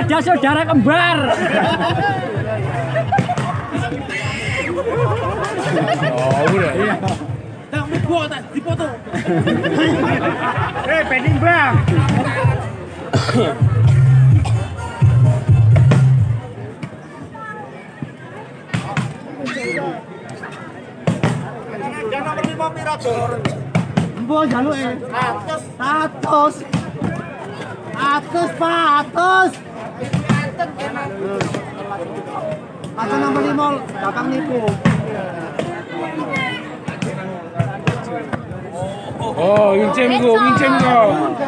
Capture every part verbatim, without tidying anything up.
ada saudara kembar. Oh, udah. Iya. Tak mau tak dipoto. Eh, pending bang. Jangan nomor lima Mirator. Mbok jaluke. Atus. Atus. Atus, Pak, atus. Atus nomor lima, kakang nipu. Oh, wincen go, wincen go.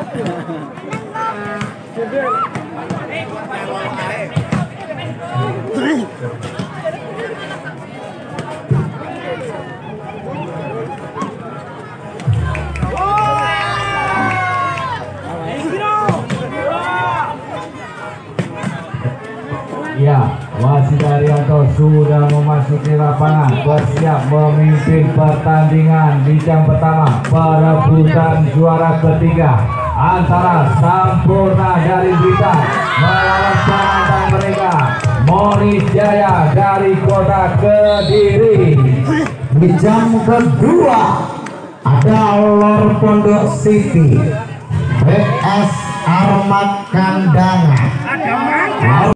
Ya, Wasit Arianto sudah memasuki lapangan, bersiap memimpin pertandingan di jam pertama perebutan juara ketiga antara Sampurna dari Blitar melawan penantang mereka Monis Jaya dari Kota Kediri. Di jam kedua ada Lor Pondok City B S Armat Kandangan.